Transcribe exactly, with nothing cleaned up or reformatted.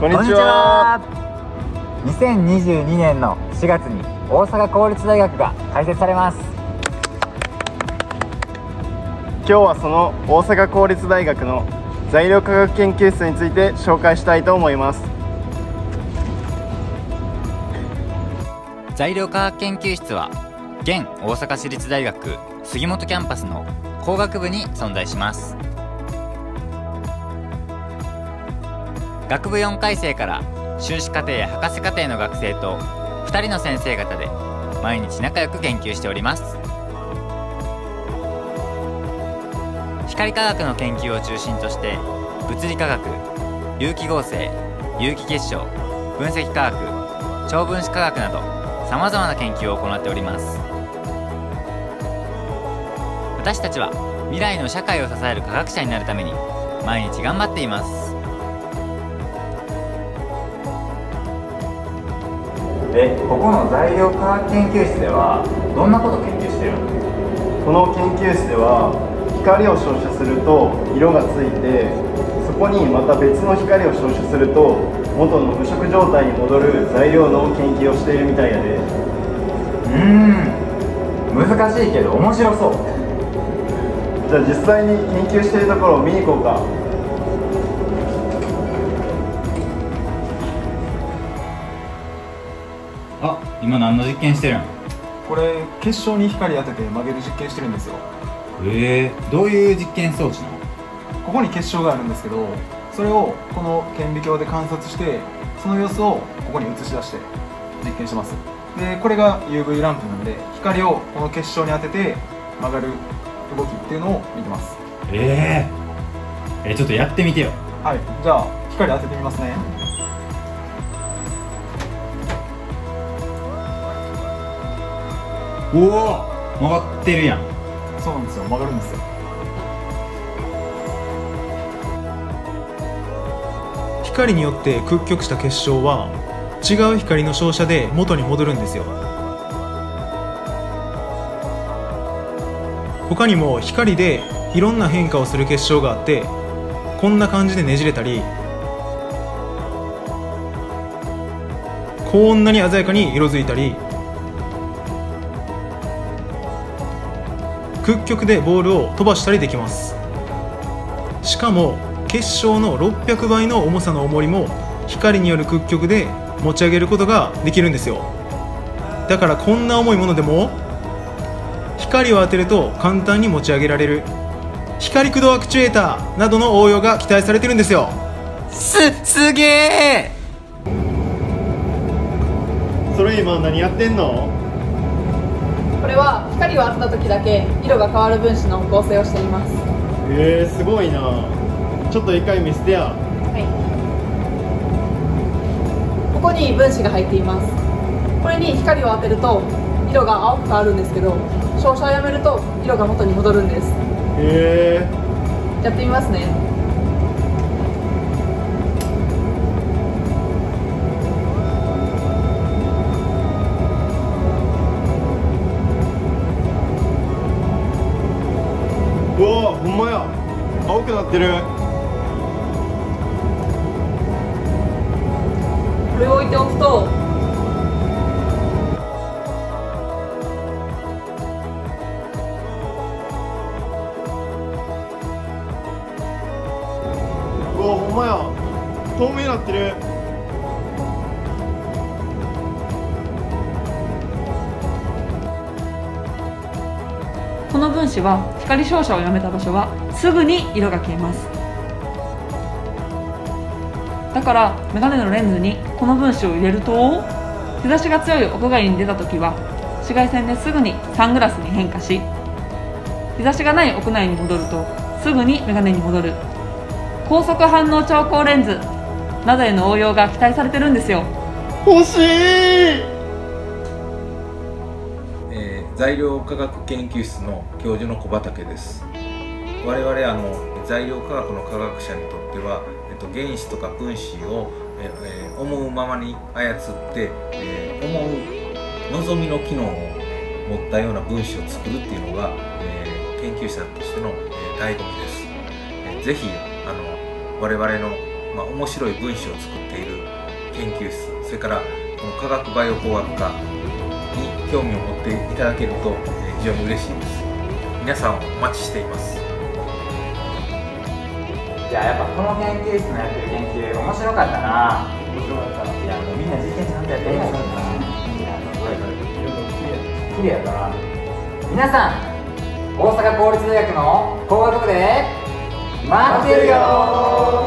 こんにちは。 にせんにじゅうにねんのしがつに大阪公立大学が開設されます。 今日はその大阪公立大学の材料科学研究室について紹介したいと思います。 材料科学研究室は現大阪市立大学杉本キャンパスの工学部に存在します。学部よんかい生から修士課程や博士課程の学生とふたりの先生方で毎日仲良く研究しております。光科学の研究を中心として物理科学、有機合成、有機結晶、分析科学、超分子科学などさまざまな研究を行っております。私たちは未来の社会を支える科学者になるために毎日頑張っています。 で、ここの材料科学研究室ではどんなことを研究してるの？ この研究室では光を照射すると色がついて、そこにまた別の光を照射すると元の無色状態に戻る材料の研究をしているみたいやで。 うーん、難しいけど面白そう。 じゃあ実際に研究しているところを見に行こうか。 あ、今何の実験してるん？ これ結晶に光当てて曲げる実験してるんですよ。 えー、どういう実験装置なの？ ここに結晶があるんですけど、それをこの顕微鏡で観察して、その様子をここに映し出して実験してます。でこれが ユーブイ ランプなんで、光をこの結晶に当てて曲がる動きっていうのを見てます。 えー、えー、ちょっとやってみてよ。 はい、じゃあ光当ててみますね。 おお、曲がってるやん。 そうなんですよ、曲がるんですよ。光によって屈曲した結晶は違う光の照射で元に戻るんですよ。他にも光でいろんな変化をする結晶があって、こんな感じでねじれたり、こんなに鮮やかに色づいたり、屈曲でボールを飛ばしたりできます。しかも結晶のろっぴゃくばいの重さの重りも光による屈曲で持ち上げることができるんですよ。だからこんな重いものでも光を当てると簡単に持ち上げられる光駆動アクチュエーターなどの応用が期待されてるんですよ。 す、すげえ。 それ今何やってんの？ これは光を当てた時だけ色が変わる分子の合成をしています。 えー、すごいな。ちょっと一回見せてや。 はい、ここに分子が入っています。これに光を当てると色が青く変わるんですけど、照射をやめると色が元に戻るんです。 へえー、 やってみますね。 うわ、ほんまや、青くなってる。 これを置いておくとうわ、ほんまや、透明になってる。 この分子は光照射をやめた場所はすぐに色が消えます。だからメガネのレンズにこの分子を入れると、日差しが強い屋外に出た時は紫外線ですぐにサングラスに変化し、日差しがない屋内に戻るとすぐにメガネに戻る高速反応超光レンズなどへの応用が期待されてるんですよ。 欲しい。 材料科学研究室の教授の小畑です。我々あの材料科学の科学者にとっては、えっと、原子とか分子を、えー、思うままに操って、えー、思う望みの機能を持ったような分子を作るっていうのが、えー、研究者としての、えー、醍醐味です。えー、ぜひあの我々のまあ、面白い分子を作っている研究室、それからこの化学バイオ工学科に興味を持っていただけると、えー、非常に嬉しいです。皆さんをお待ちしています。 じゃあやっぱこの研究室のやってる研究面白かったな。面白かった。いやもうみんな実験ちゃんとやってるんだな。いやすごい綺麗やったな。皆さん大阪公立大学の工学部で待ってるよー。